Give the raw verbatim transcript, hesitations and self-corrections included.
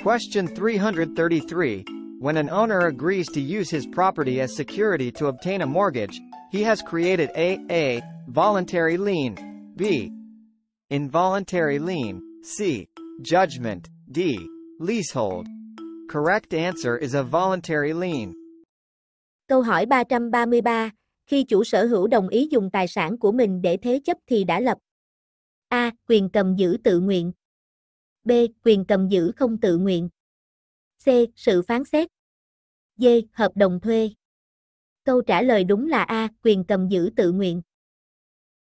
Question three hundred thirty-three. When an owner agrees to use his property as security to obtain a mortgage, he has created a. A. Voluntary lien, b. Involuntary lien, c. Judgment, d. Leasehold. Correct answer is a voluntary lien. Câu hỏi ba trăm ba mươi ba. Khi chủ sở hữu đồng ý dùng tài sản của mình để thế chấp thì đã lập A. Quyền cầm giữ tự nguyện, B. Quyền cầm giữ không tự nguyện, C. Sự phán xét, D. Hợp đồng thuê. Câu trả lời đúng là A. Quyền cầm giữ tự nguyện.